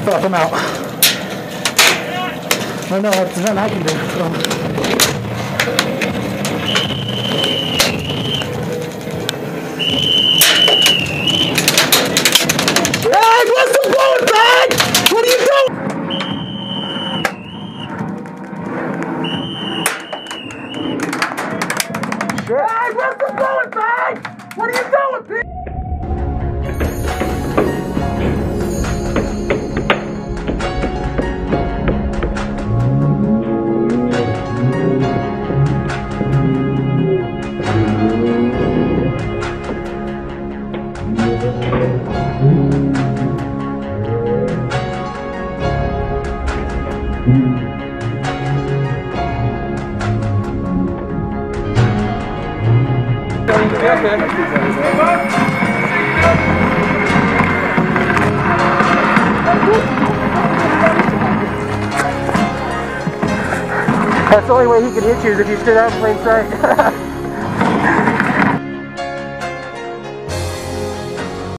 Fuck, I'm out. Oh no, there's nothing I can do. Hey, what's the bullet bag? What are you doing? Hey, what's the bullet bag? What are you doing, bitch? That's the only way he could hit you is if you stood out in plain sight.